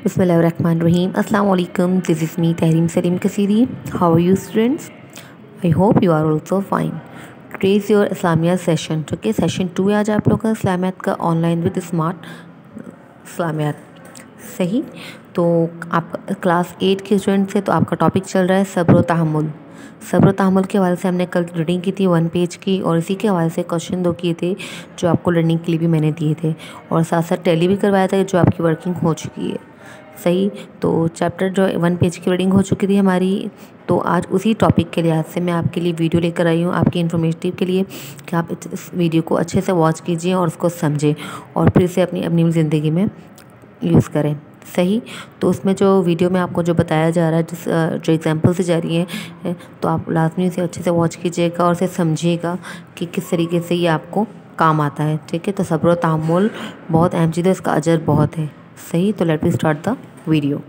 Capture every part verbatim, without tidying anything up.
Bismillahirrahmanirrahim. Assalamu alaikum. This is me Tahreem Salim Kasiri. How are you students? I hope you are also fine. Today is your Islamiyat session. Okay, session two है आज आप लोग का इस्लामियात का online with smart इस्लामियात. सही. तो आप class eight के स्टूडेंट्स से तो आपका टॉपिक चल रहा है सब्र व तहम्मुल. सब्र व तहम्मुल के हवाले से हमने कल रीडिंग की थी वन पेज की, और इसी के हवाले से क्वेश्चन दो किए थे जो आपको लर्निंग के लिए भी मैंने दिए थे, और साथ साथ टैली भी करवाया था जो आपकी वर्किंग हो चुकी है. सही. तो चैप्टर जो वन पेज की रीडिंग हो चुकी थी हमारी, तो आज उसी टॉपिक के लिहाज से मैं आपके लिए वीडियो लेकर आई हूँ आपकी इन्फॉर्मेटिव के लिए कि आप इस वीडियो को अच्छे से वॉच कीजिए और उसको समझें और फिर इसे अपनी अपनी ज़िंदगी में यूज़ करें. सही. तो उसमें जो वीडियो में आपको जो बताया जा रहा है, जिस जो एग्जांपल से जा रही है, तो आप लाजमी इसे अच्छे से वॉच कीजिएगा और इसे समझिएगा कि किस तरीके से ये आपको काम आता है. ठीक है. तो सब्र व तहम्मुल बहुत अहम चीज़ है, इसका अजर बहुत है. सही. तो let me start the video.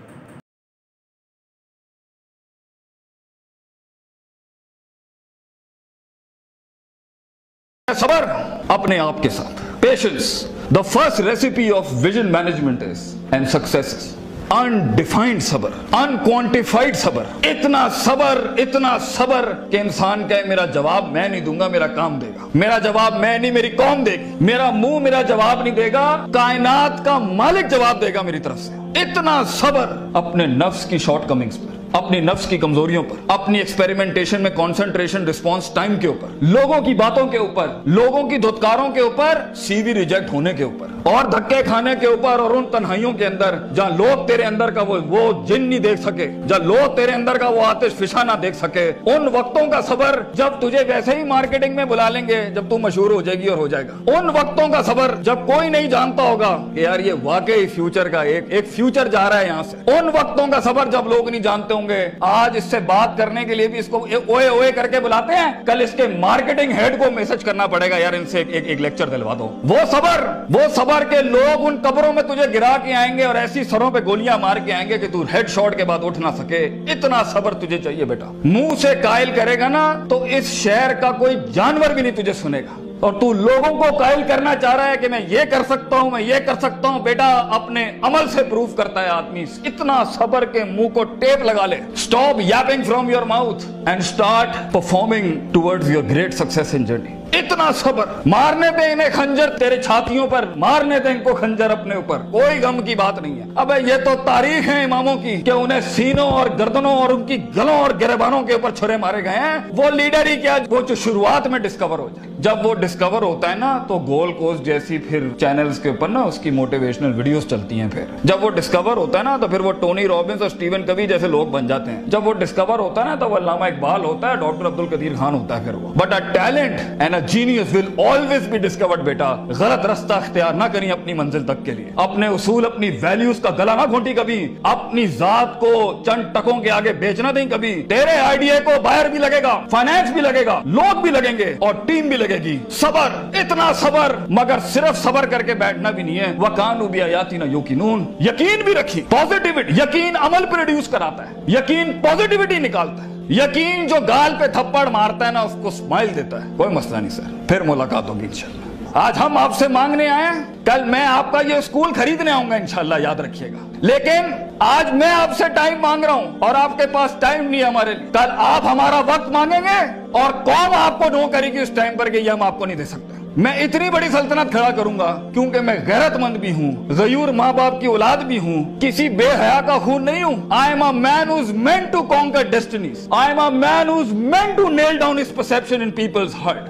सबर अपने आप के साथ. Patience. The first recipe of vision management is and success is undefined सबर, अनक्वांटिफाइड सबर. इतना सबर, इतना सबर कि इंसान कहे मेरा जवाब मैं नहीं दूंगा, मेरा काम देगा. मेरा जवाब मैं नहीं, मेरी कौम देगी. मेरा मुंह मेरा जवाब नहीं देगा, कायनात का मालिक जवाब देगा मेरी तरफ से. इतना सबर अपने नफ्स की शॉर्टकमिंग्स पर, अपनी नफ्स की कमजोरियों पर, अपनी एक्सपेरिमेंटेशन में कंसंट्रेशन रिस्पांस टाइम के ऊपर, लोगों की बातों के ऊपर, लोगों की धुतकारों के ऊपर, सीवी रिजेक्ट होने के ऊपर और धक्के खाने के ऊपर, और उन तन्हाइयों के अंदर जहां लोग तेरे अंदर का वो वो जिन नहीं देख सके, जहां लोग तेरे अंदर का वो आतिश फिशा ना देख सके, उन वक्तों का सबर जब तुझे वैसे ही मार्केटिंग में बुला लेंगे जब तू मशहूर हो जाएगी और हो जाएगा. उन वक्तों का सबर जब कोई नहीं जानता होगा कि यार ये वाकई फ्यूचर का एक एक फ्यूचर जा रहा है यहां से. उन वक्तों का सबर जब लोग नहीं जानते होंगे. आज इससे बात करने के लिए भी इसको ओए ओए करके बुलाते हैं, कल इसके मार्केटिंग हेड को मैसेज करना पड़ेगा यार इनसे एक, एक लेक्चर दिलवा दो. वो सबर, वो सबर के लोग उन कब्रों में तुझे गिरा के आएंगे और ऐसी सरों पे गोलियां मार के आएंगे कि तू हेड शॉट के बाद उठ ना सके. इतना सबर तुझे चाहिए बेटा. मुंह से कायल करेगा ना तो इस शहर का कोई जानवर भी नहीं तुझे सुनेगा, और तू लोगों को कायल करना चाह रहा है कि मैं ये कर सकता हूं, मैं ये कर सकता हूं. बेटा अपने अमल से प्रूफ करता है आदमी. इतना सबर के मुंह को टेप लगा ले. Stop yapping from your mouth and start performing towards your great success in journey. इतना सबर. मारने दे इन्हें खंजर तेरे छातियों पर, मारने दे इनको खंजर अपने ऊपर, कोई गम की बात नहीं है. अबे ये तो तारीख है इमामों की कि उन्हें सीनों और गर्दनों और उनकी गलों और गिरबानों के ऊपर छुरे मारे गए हैं. वो लीडर ही क्या, वो जो शुरुआत में डिस्कवर हो जाए. जब वो डिस्कवर होता है ना तो गोल्ड कोस्ट जैसी फिर चैनल्स के ऊपर ना उसकी मोटिवेशनल वीडियोस चलती हैं. फिर जब वो डिस्कवर होता है ना तो फिर वो टोनी रॉबिन्स और स्टीवन कवी जैसे लोग बन जाते हैं. जब वो डिस्कवर होता है ना तो वो अल्लामा इकबाल होता है, डॉक्टर अब्दुल कदीर खान होता है. फिर वो but a talent and a genius will always be discovered. बेटा गलत रास्ता इख्तियार ना करिए अपनी मंजिल तक के लिए. अपने उसूल, अपनी वैल्यूज का गला ना घोंटी कभी. अपनी जात को चंद टकों के आगे बेचना नहीं कभी. तेरे आइडिया को बाहर भी लगेगा, फाइनेंस भी लगेगा, लोग भी लगेंगे और टीम भी लगेगी. सबर, इतना सबर. मगर सिर्फ सबर करके बैठना भी नहीं है. वकानु बि आयातिना युकिनून. यकीन भी रखी. पॉजिटिविटी. यकीन अमल प्रोड्यूस कराता है. यकीन पॉजिटिविटी निकालता है. यकीन जो गाल पे थप्पड़ मारता है ना उसको स्माइल देता है. कोई मसला नहीं सर, फिर मुलाकात होगी इंशाल्लाह. आज हम आपसे मांगने आए हैं, कल मैं आपका ये स्कूल खरीदने आऊंगा इंशाल्लाह, याद रखिएगा. लेकिन आज मैं आपसे टाइम मांग रहा हूं और आपके पास टाइम नहीं है हमारे लिए. कल आप हमारा वक्त मांगेंगे और कौन आपको नो करेगी उस टाइम पर कि ये हम आपको नहीं दे सकते. मैं इतनी बड़ी सल्तनत खड़ा करूंगा क्योंकि मैं गैरतमंद भी हूं, गयूर माँ बाप की औलाद भी हूं, किसी बेहया का खून नहीं हूं. I am a man who is meant to conquer destinies. I am a man who is meant to nail down his perception in people's heart.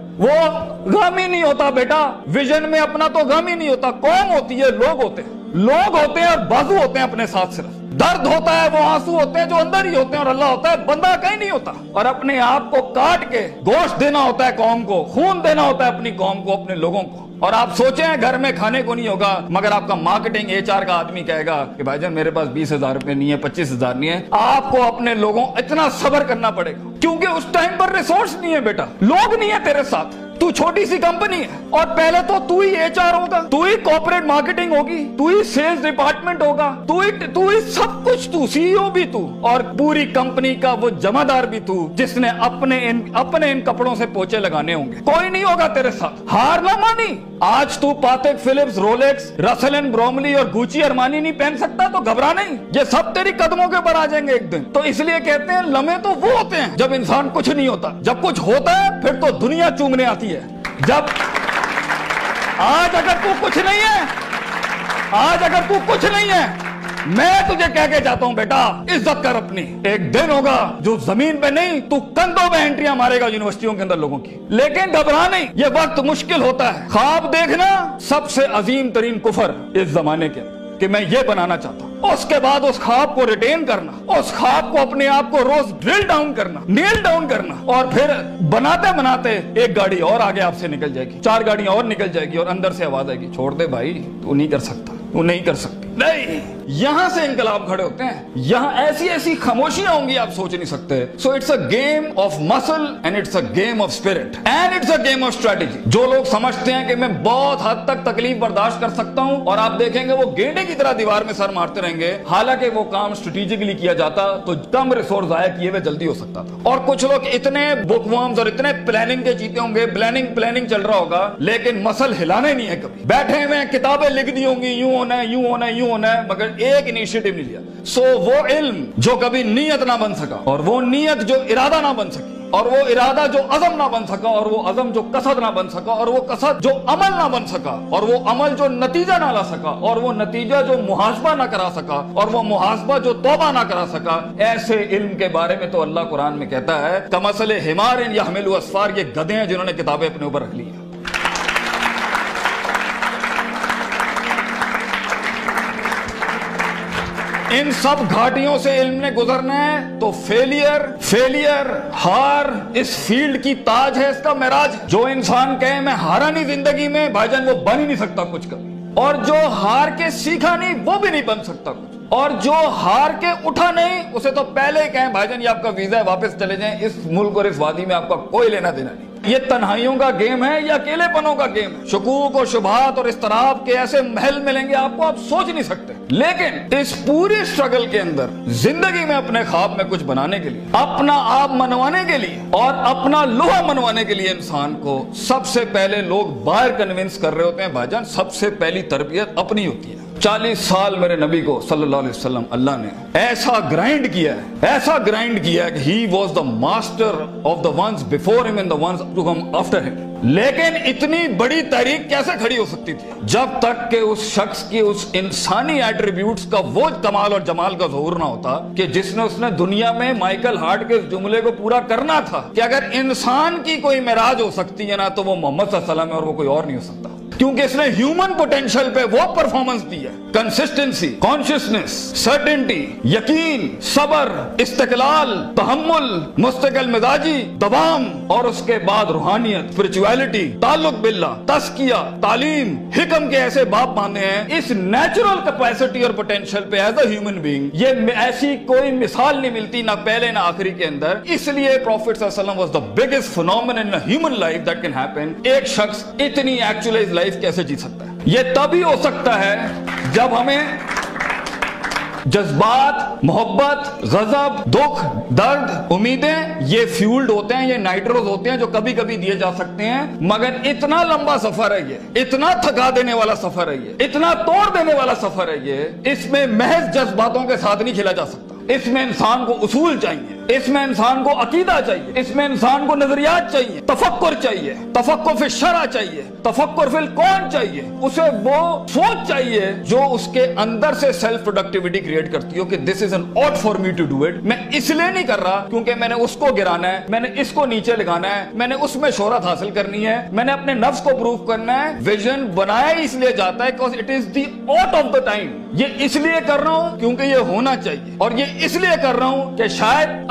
वो गम ही नहीं होता बेटा. विजन में अपना तो गम ही नहीं होता. कौन होती है? लोग होते हैं. लोग होते हैं और बाजू होते हैं अपने साथ. सिर्फ दर्द होता है, वो आंसू होते हैं जो अंदर ही होते हैं, और अल्लाह होता है, बंदा कहीं नहीं होता. और अपने आप को काट के गोश्त देना होता है कौम को, खून देना होता है अपनी कौम को, अपने लोगों को. और आप सोचे हैं घर में खाने को नहीं होगा, मगर आपका मार्केटिंग एचआर का आदमी कहेगा कि भाईजान मेरे पास बीस हजार रुपए नहीं है, पच्चीस हजार नहीं है. आपको अपने लोगों इतना सब्र करना पड़ेगा क्योंकि उस टाइम पर रिसोर्स नहीं है बेटा. लोग नहीं है तेरे साथ. तू छोटी सी कंपनी है और पहले तो तू ही एच आर होगा, तू ही कॉर्पोरेट मार्केटिंग होगी, तू ही सेल्स डिपार्टमेंट होगा, तू ही तू ही सब कुछ, तू सी ई ओ भी तू और पूरी कंपनी का वो जमादार भी तू जिसने अपने इन अपने इन कपड़ों से पोछे लगाने होंगे। कोई नहीं होगा तेरे साथ। हार ना मानी। आज तू Patek Philippe, Rolex, Russell and Bromley और गुची अरमानी नहीं पहन सकता तो घबरा नहीं, ये सब तेरी कदमों के ऊपर आ जाएंगे एक दिन। तो इसलिए कहते हैं लम्हे तो वो होते हैं जब इंसान कुछ नहीं होता, जब कुछ होता है फिर तो दुनिया चूमने आती है। जब आज अगर तू कुछ नहीं है, आज अगर तू कुछ नहीं है, मैं तुझे कह के जाता हूं बेटा, इज्जत कर अपनी। एक दिन होगा जो जमीन पे नहीं, तू कंधों पे एंट्रियां मारेगा यूनिवर्सिटियों के अंदर लोगों की। लेकिन घबरा नहीं, ये वक्त मुश्किल होता है। ख्वाब देखना सबसे अजीम तरीन कुफर इस जमाने के कि मैं ये बनाना चाहता हूं। उसके बाद उस ख्वाब को रिटेन करना, उस ख्वाब को अपने आप को रोज ड्रिल डाउन करना, नील डाउन करना, और फिर बनाते बनाते एक गाड़ी और आगे आपसे निकल जाएगी, चार गाड़ियां और निकल जाएगी और अंदर से आवाज आएगी, छोड़ दे भाई, तू नहीं कर सकता, तू नहीं कर सकती। नहीं, यहां से इनकलाब खड़े होते हैं। यहां ऐसी ऐसी खामोशियां होंगी आप सोच नहीं सकते। So it's a game of muscle and it's a game of spirit and it's a game of strategy. जो लोग समझते हैं कि मैं बहुत हद तक तकलीफ बर्दाश्त कर सकता हूं और आप देखेंगे वो गेंडे की तरह दीवार में सर मारते रहेंगे, हालांकि वो काम स्ट्रेटेजिकली किया जाता तो कम रिसोर्स जाया किए हुए जल्दी हो सकता था। और कुछ लोग इतने बुकवर्म्स और इतने प्लानिंग के जीते होंगे, प्लानिंग प्लानिंग चल रहा होगा, लेकिन मसल हिलाने नहीं है कभी। बैठे हुए किताबें लिख दी होंगी, यूं होना है, यूं होना है, यूं होना है, मगर एक इनिशिएटिव नहीं लिया। सो वो इल्म जो कभी नीयत ना बन सका, और वो नीयत जो इरादा ना बन सकी, और वो इरादा जो अज़म ना बन सका, और वो अज़म जो कसद ना बन सका, और वो कसद जो अमल ना बन सका, और वो अमल जो नतीजा ना ला सका, और वो नतीजा जो मुहासबा ना करा सका, और वो मुहासबा जो तौबा ना करा सका, ऐसे इल्म के बारे में तो अल्लाह कुरान में कहता है कमसले हिमारिन यहमिलु अस्फार, ये गधे हैं जिन्होंने किताबें अपने ऊपर रख ली हैं। इन सब घाटियों से इल्म ने गुजरना है तो फेलियर फेलियर हार इस फील्ड की ताज है, इसका महराज। जो इंसान कहे मैं हारा नहीं जिंदगी में, भाईजान वो बन ही नहीं सकता कुछ कभी। और जो हार के सीखा नहीं वो भी नहीं बन सकता कुछ। और जो हार के उठा नहीं उसे तो पहले ही कहें भाईजान ये आपका वीजा है, वापस चले जाएं, इस मुल्क और इस वादी में आपका कोई लेना देना नहीं। ये तन्हाइयों का गेम है या अकेलेपनों का गेम है। शुकूक और शुबहात और इस तरह के ऐसे महल मिलेंगे आपको, आप सोच नहीं सकते। लेकिन इस पूरे स्ट्रगल के अंदर जिंदगी में अपने ख्वाब में कुछ बनाने के लिए, अपना आप मनवाने के लिए और अपना लोहा मनवाने के लिए इंसान को सबसे पहले लोग बाहर कन्विंस कर रहे होते हैं। भाईजान सबसे पहली तरबियत अपनी होती है। चालीस साल मेरे नबी को सल्लल्लाहु अलैहि वसल्लम अल्लाह ने ऐसा ग्राइंड किया है, ऐसा ग्राइंड किया है कि he was the master of the ones before him and the ones to come after him. लेकिन इतनी बड़ी तारीख कैसे खड़ी हो सकती थी जब तक कि उस शख्स की उस इंसानी एट्रीब्यूट्स का वो कमाल और जमाल का ज़हूर ना होता कि जिसने उसने दुनिया में माइकल हार्ट के जुमले को पूरा करना था कि अगर इंसान की कोई मेराज हो सकती है ना तो वो मोहम्मद सल्लल्लाहु अलैहि वसल्लम है और वो कोई और नहीं हो सकता, क्योंकि इसने ह्यूमन पोटेंशियल पे वो परफॉर्मेंस दी है। कंसिस्टेंसी, कॉन्शियसनेस, सर्टेनिटी, यकीन, सबर, इस्तिकलाल, तहम्मुल, मुस्तकिल मिजाजी, दबाम, और उसके बाद रूहानियत, स्पिरिचुअलिटी, ताल्लुक बिल्लाह, तस्किया, तालीम, हिकम के ऐसे बाप बांधे हैं। इस नेचुरल कैपेसिटी और पोटेंशियल पे एज अ ह्यूमन बीइंग ये ऐसी कोई मिसाल नहीं मिलती ना पहले ना आखिरी के अंदर। इसलिए प्रॉफिट सल्लल्लाहु अलैहि वसल्लम was the biggest phenomenon in a human life that can happen. एक शख्स इतनी एक्चुअलाइज लाइफ कैसे जी सकता है? ये तभी हो सकता है जब हमें जज्बात, मोहब्बत, गजब, दुख, दर्द, उम्मीदें ये फ्यूल्ड होते हैं, ये नाइट्रोज होते हैं जो कभी कभी दिए जा सकते हैं। मगर इतना लंबा सफर है ये, इतना थका देने वाला सफर है ये, इतना तोड़ देने वाला सफर है ये, इसमें महज जज्बातों के साथ नहीं खेला जा सकता। इसमें इंसान को उसूल चाहिए, इसमें इंसान को अकीदा चाहिए, इसमें इंसान को नजरियात चाहिए, तफक्कुर चाहिए, तफक्कुर फिल शरा चाहिए, तफक्कुर फिल कौन चाहिए, उसे वो सोच चाहिए जो उसके अंदर से सेल्फ प्रोडक्टिविटी क्रिएट करती हो कि this is an ought for me to do it. मैं इसलिए नहीं कर रहा क्योंकि मैंने उसको गिराना है, मैंने इसको नीचे लगाना है, मैंने उसमें शोहरत हासिल करनी है, मैंने अपने नफ्स को प्रूव करना है। विजन बनाया इसलिए जाता है because it is the ought of the time. ये इसलिए कर रहा हूं क्योंकि ये होना चाहिए, और ये इसलिए कर रहा हूं कि शायद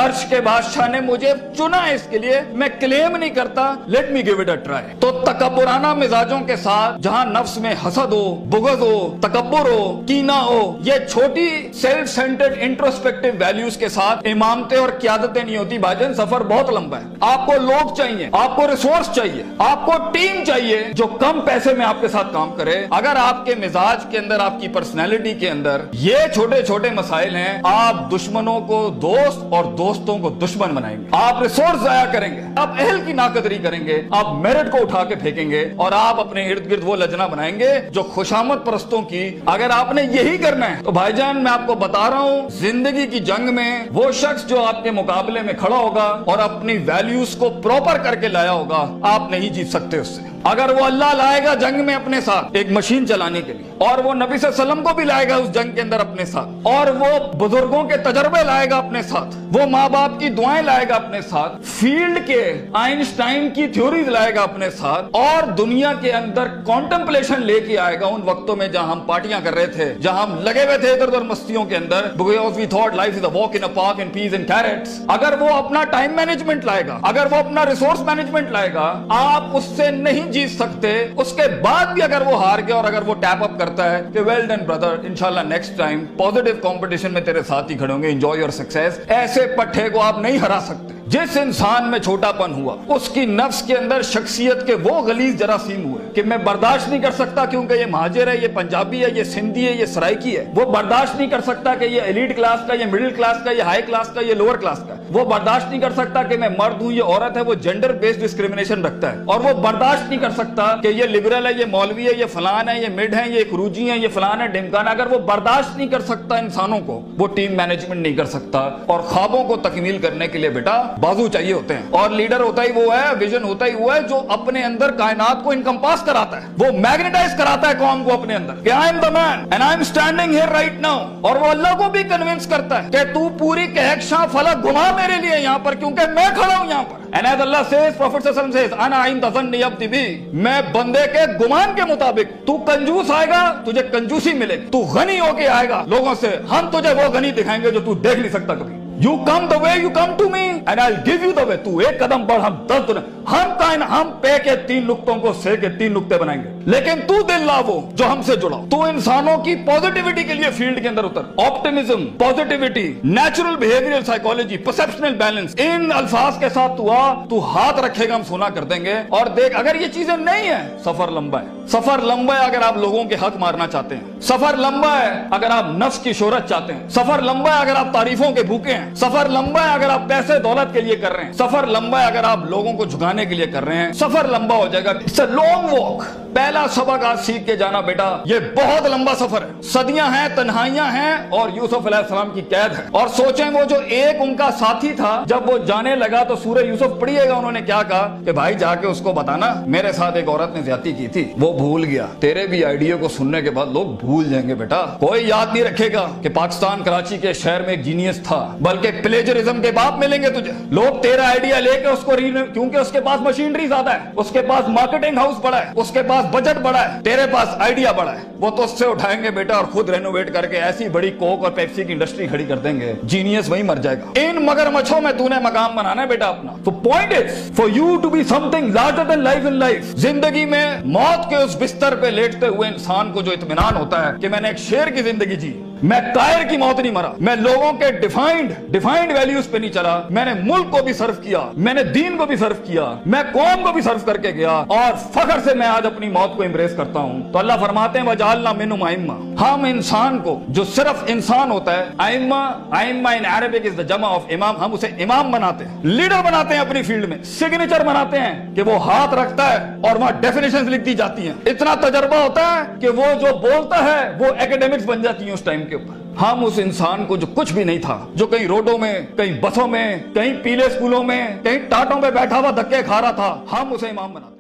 अर्श के बादशाह ने मुझे चुना है इसके लिए, मैं क्लेम नहीं करता, let me give it a try. तो तकब्बुराना मिजाजों के साथ जहां नफ्स में हसद हो, बुग़्ज़ हो, तकब्बुर हो, कीना हो, ये छोटी सेल्फ सेंटर्ड इंट्रोस्पेक्टिव वैल्यूज के साथ इमामतें और क़यादतें नहीं होती भाईजान। सफर बहुत लंबा है। आपको लोग चाहिए, आपको रिसोर्स चाहिए, आपको टीम चाहिए जो कम पैसे में आपके साथ काम करे। अगर आपके मिजाज के अंदर, आपकी पर्सनैलिटी के अंदर ये छोटे छोटे मसाइल हैं, आप दुश्मनों को दोस्त और दोस्तों को दुश्मन बनाएंगे, आप रिसोर्स जाया करेंगे, आप अहल की नाकदरी करेंगे, आप मेरिट को उठा के फेंकेंगे और आप अपने इर्द गिर्द वो लजना बनाएंगे जो खुशामद परस्तों की। अगर आपने यही करना है तो भाईजान मैं आपको बता रहा हूं, जिंदगी की जंग में वो शख्स जो आपके मुकाबले में खड़ा होगा और अपनी वैल्यूज को प्रॉपर करके लाया होगा, आप नहीं जीत सकते उससे। अगर वो अल्लाह लाएगा जंग में अपने साथ एक मशीन चलाने के लिए, और वो नबी सल्लल्लाहु अलैहि वसल्लम को भी लाएगा उस जंग के अंदर अपने साथ, और वो बुजुर्गों के तजर्बे लाएगा अपने साथ, वो माँ बाप की दुआएं लाएगा अपने साथ, फील्ड के आइंस्टाइन की थ्योरीज लाएगा अपने साथ, और दुनिया के अंदर कॉन्टेम्पलेशन लेके आएगा उन वक्तों में जहां हम पार्टियां कर रहे थे, जहां हम लगे हुए थे इधर उधर मस्तियों के अंदर, because we thought life is a walk in a park and peas and carrots। अगर वो अपना टाइम मैनेजमेंट लाएगा, अगर वो अपना रिसोर्स मैनेजमेंट लाएगा, आप उससे नहीं जीत सकते। उसके बाद भी अगर वो हार गया और अगर वो टैप अप करता है कि वेल डन ब्रदर, इंशाल्लाह नेक्स्ट टाइम पॉजिटिव कंपटीशन में तेरे साथ ही खड़े होंगे, एंजॉय योर सक्सेस, ऐसे पट्टे को आप नहीं हरा सकते। जिस इंसान में छोटापन हुआ, उसकी नफ्स के अंदर शख्सियत के वो गलीज जरासीम हुए कि मैं बर्दाश्त नहीं कर सकता क्योंकि ये महाजिर है, ये पंजाबी है, ये सिंधी है, ये सराइकी है। वो बर्दाश्त नहीं कर सकता कि ये एलीट क्लास का, ये मिडिल क्लास का, ये हाई क्लास का, ये लोअर क्लास का। वो बर्दाश्त नहीं कर सकता कि मैं मर्द हूं, ये औरत है। वो जेंडर बेस्ड डिस्क्रिमिनेशन रखता है। और वो बर्दाश्त नहीं कर सकता कि ये लिबरल है, ये मौलवी है, ये फलान है, ये मिड है, ये खरूजी है, ये फलान है, ढिमकान। अगर वो बर्दाश्त नहीं कर सकता इंसानों को, वो टीम मैनेजमेंट नहीं कर सकता। और ख्वाबों को तकमील करने के लिए बेटा बाजू चाहिए होते हैं, और लीडर होता ही वो है, विजन होता ही वो है जो अपने अंदर कायनात को इनकम्पास कराता है, वो मैग्नेटाइज कराता है कौम को अपने अंदर कि I am the man and I am standing here right now. और वो अल्लाह को भी कन्विंस करता है कि तू पूरी कहकशां फलक घुमा मेरे लिए यहाँ पर, क्योंकि मैं खड़ा हूं यहाँ पर। And as Allah says, Prophet sallallahu alaihi wasallam says, "Ana inda dhanni abdi bi", मैं बंदे के गुमान के मुताबिक। तू कंजूस आएगा, तुझे कंजूसी मिलेगी। तू गनी होके आएगा लोगों से, हम तुझे वो गनी दिखाएंगे जो तू देख नहीं सकता कभी। You come the way you come to me and I'll give you the way। तू एक कदम बढ़, हम दस दुनिया, हम कायन हम पे के तीन नुक्तों को से के तीन नुक्ते बनाएंगे, लेकिन तू दिल ला वो जो हमसे जुड़ा। तू इंसानों की पॉजिटिविटी के लिए फील्ड के अंदर उतर। Optimism, positivity, natural behavioural psychology, perceptional balance, इन अल्फाज के साथ तू आ, तू हाथ रखेगा हम सोना कर देंगे। और देख, अगर ये चीजें नहीं है, सफर लंबा है। सफर लंबा है अगर आप लोगों के हक मारना चाहते हैं। सफर लंबा है अगर आप नफ्स की शोहरत चाहते हैं। सफर लंबा है अगर आप तारीफों के भूखे हैं। सफर लंबा है अगर आप पैसे दौलत के लिए कर रहे हैं। सफर लंबा है अगर आप लोगों को झुकाने के लिए कर रहे हैं। सफर लंबा हो जाएगा। It's a long walk. पहला सबक आज सीख के जाना बेटा, ये बहुत लंबा सफर है। सदियां हैं, तन्हाइयां हैं और यूसुफ अलैहिस्सलाम की कैद है। और सोचें वो जो एक उनका साथी था, जब वो जाने लगा तो सूरह यूसुफ पढ़िएगा, उन्होंने क्या कहा कि भाई जाके उसको बताना मेरे साथ एक औरत ने ज्यादती की थी, वो भूल गया। तेरे भी आइडिया को सुनने के बाद लोग भूल जाएंगे बेटा। कोई याद नहीं रखेगा कि पाकिस्तान कराची के शहर में एक जीनियस था, बल्कि प्लेजरिज्म के बाप मिलेंगे तुझे। लोग तेरा आइडिया लेके उसको, क्योंकि उसके पास मशीनरी ज्यादा है, उसके पास मार्केटिंग हाउस बड़ा है, उसके पास बजट बड़ा है, तेरे पास आइडिया बड़ा है, वो तो उससे उठाएंगे बेटा और खुद रेनोवेट करके ऐसी बड़ी कोक और पेप्सी की इंडस्ट्री खड़ी कर देंगे। जीनियस वही मर जाएगा। इन मगरमच्छों में तूने मकाम बनाना है बेटा अपना। तो point is for you to be something larger than life in life. जिंदगी में मौत के उस बिस्तर पे लेटते हुए इंसान को जो इत्मीनान होता है कि मैंने एक शेर की जिंदगी जी, मैं कायर की मौत नहीं मरा, मैं लोगों के डिफाइंड डिफाइंड वैल्यूज पे नहीं चला, मैंने मुल्क को भी सर्व किया, मैंने दीन को भी सर्व किया, मैं कौम को भी सर्व करके गया, और फख्र से मैं आज अपनी मौत को एम्ब्रेस करता हूं। तो अल्लाह फरमाते हैं वजालना मिनहुम आइम्मा, हम इंसान को जो सिर्फ इंसान होता है, आइम्मा आइम्मा इन अरबिक इज द जमा ऑफ इमाम, हम उसे इमाम बनाते हैं, लीडर बनाते हैं अपनी फील्ड में, सिग्नेचर बनाते हैं कि वो हाथ रखता है और वहां डेफिनेशंस लिख दी जाती हैं। इतना तजर्बा होता है कि वो जो बोलता है वो एकेडमिक्स बन जाती है उस टाइम के ऊपर। हम उस इंसान को जो कुछ भी नहीं था, जो कहीं रोडों में, कहीं बसों में, कहीं पीले स्कूलों में, कहीं टाटों पे बैठा हुआ धक्के खा रहा था, हम उसे इमाम बनाते।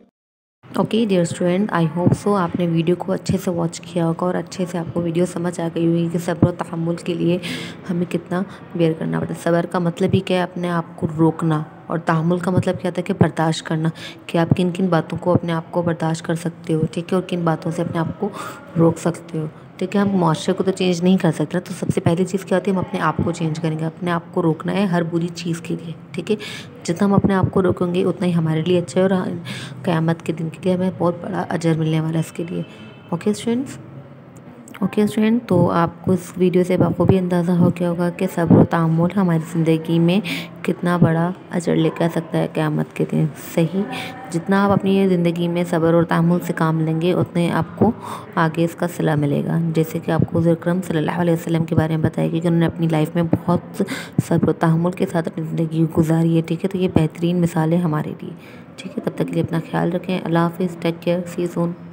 Okay dear student, I hope so आपने वीडियो को अच्छे से वॉच किया होगा और अच्छे से आपको वीडियो समझ आ गई होगी कि सब्र और तहम्मुल के लिए हमें कितना बेयर करना पड़ता है। सब्र का मतलब ही क्या है, अपने आप को रोकना, और तहम्मुल का मतलब क्या होता है कि बर्दाश्त करना, कि आप किन किन बातों को अपने आप को बर्दाश्त कर सकते हो, ठीक है, और किन बातों से अपने आप को रोक सकते हो, ٹھیک ہے. ہم معاشرے کو تو چینج نہیں کر سکتے, تو سب سے پہلی چیز کیا ہوتی ہے, ہم اپنے آپ کو چینج کریں گے. اپنے آپ کو روکنا ہے ہر بری چیز کے لیے, ٹھیک ہے. جتنا ہم اپنے آپ کو روکیں گے اتنا ہی ہمارے لیے اچھا ہے, اور قیامت کے دن کے لیے ہمیں بہت بڑا اجر ملنے والا ہے اس کے لیے. اوکے اسٹوڈنٹس, اوکے اسٹوڈنٹ, تو آپ کو اس ویڈیو سے بخوبی اندازہ ہو گیا ہوگا کہ صبر و تحمل ہماری زندگی میں کتنا بڑا اجر لے کر سکتا ہے قیامت کے دن. صحیح, جتنا آپ اپنی زندگی میں صبر اور تحمل سے کام لیں گے اتنے آپ کو آگے اس کا صلہ ملے گا. جیسے کہ آپ کو حضور اکرم صلی اللہ علیہ وسلم کے بارے میں بتایا گیا کہ انہوں نے اپنی لائف میں بہت صبر و تحمل کے ساتھ اپنی زندگی گزاری ہے, ٹھیک ہے. تو یہ بہترین مثال ہے ہمارے لیے, ٹھیک ہے. تب تک کے لیے اپنا خیال رکھیں. اللہ حافظ, take care, C you soon.